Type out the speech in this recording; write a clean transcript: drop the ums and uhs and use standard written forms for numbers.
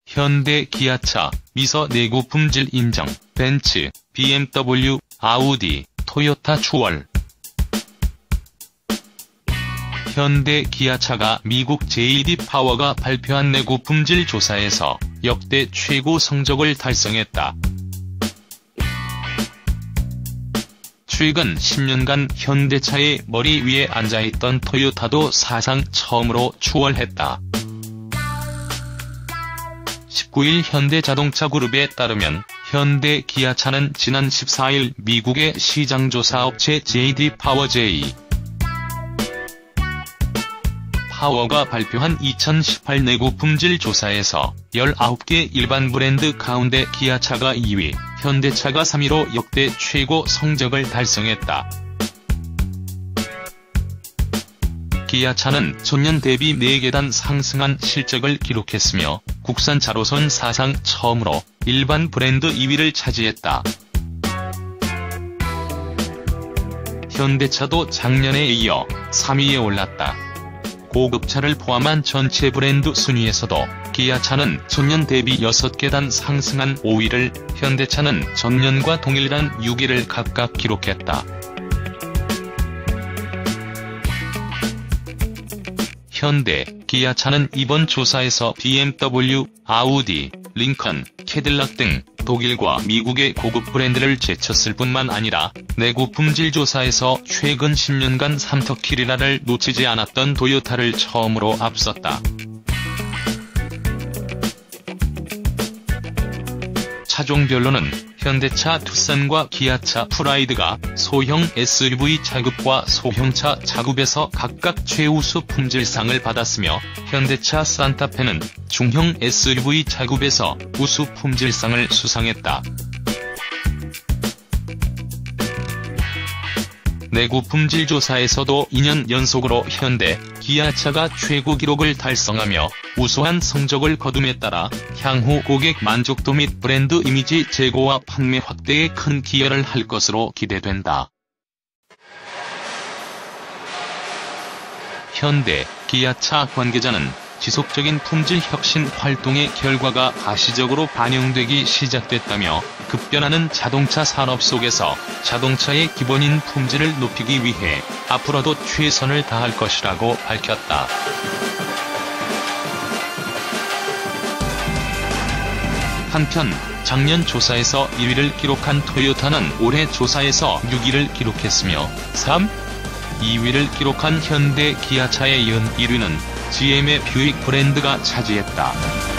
현대, 기아차, 미서 내구 품질 인정, 벤츠, BMW, 아우디, 토요타 추월. 현대, 기아차가 미국 JD 파워가 발표한 내구 품질 조사에서 역대 최고 성적을 달성했다. 최근 10년간 현대차의 머리 위에 앉아있던 토요타도 사상 처음으로 추월했다. 19일 현대자동차그룹에 따르면 현대, 기아차는 지난 14일 미국의 시장조사업체 JD 파워 J. 파워가 발표한 2018 내구 품질 조사에서 19개 일반 브랜드 가운데 기아차가 2위, 현대차가 3위로 역대 최고 성적을 달성했다. 기아차는 전년 대비 4계단 상승한 실적을 기록했으며 국산차로선 사상 처음으로 일반 브랜드 2위를 차지했다. 현대차도 작년에 이어 3위에 올랐다. 고급차를 포함한 전체 브랜드 순위에서도 기아차는 전년 대비 6계단 상승한 5위를, 현대차는 전년과 동일한 6위를 각각 기록했다. 현대, 기아차는 이번 조사에서 BMW, 아우디, 링컨, 캐딜락 등 독일과 미국의 고급 브랜드를 제쳤을 뿐만 아니라 내구 품질 조사에서 최근 10년간 3터키리라를 놓치지 않았던 토요타를 처음으로 앞섰다. 차종별로는 현대차 투싼과 기아차 프라이드가 소형 SUV 차급과 소형차 차급에서 각각 최우수 품질상을 받았으며 현대차 산타페는 중형 SUV 차급에서 우수 품질상을 수상했다. 내구 품질 조사에서도 2년 연속으로 현대, 기아차가 최고 기록을 달성하며 우수한 성적을 거둠에 따라 향후 고객 만족도 및 브랜드 이미지 제고와 판매 확대에 큰 기여를 할 것으로 기대된다. 현대, 기아차 관계자는 지속적인 품질 혁신 활동의 결과가 가시적으로 반영되기 시작됐다며 급변하는 자동차 산업 속에서 자동차의 기본인 품질을 높이기 위해 앞으로도 최선을 다할 것이라고 밝혔다. 한편 작년 조사에서 1위를 기록한 토요타는 올해 조사에서 6위를 기록했으며 2위를 기록한 현대, 기아차에 이은 1위는 GM의 뷰익 브랜드가 차지했다.